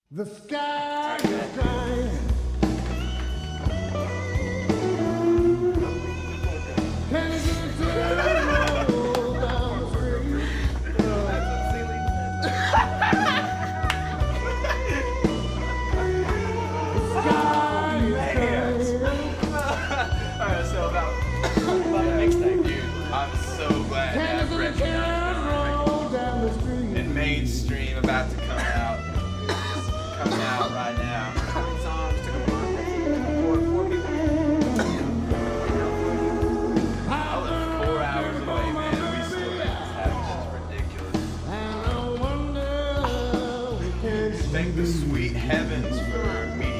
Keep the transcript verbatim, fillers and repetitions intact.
The sky is crying. Can you get to the road down the street? The sky is crying. Alright, so about, about the mixtape, dude. I'm so glad to have recognition in mainstream about to come out. It's coming out right now. How many songs took a month? Four, four people. I live four hours away, man. We still make this happen. It's ridiculous. Thank the sweet heavens for media.